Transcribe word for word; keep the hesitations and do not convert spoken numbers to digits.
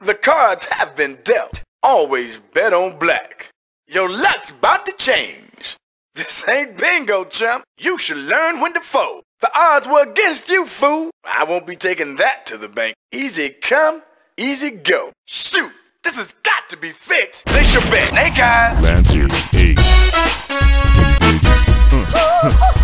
The cards have been dealt. Always bet on black. Your luck's about to change. This ain't bingo, chump. You should learn when to fold. The odds were against you, fool. I won't be taking that to the bank. Easy come, easy go. Shoot, this has got to be fixed. Place your bet. Hey, guys. Lancer, eight.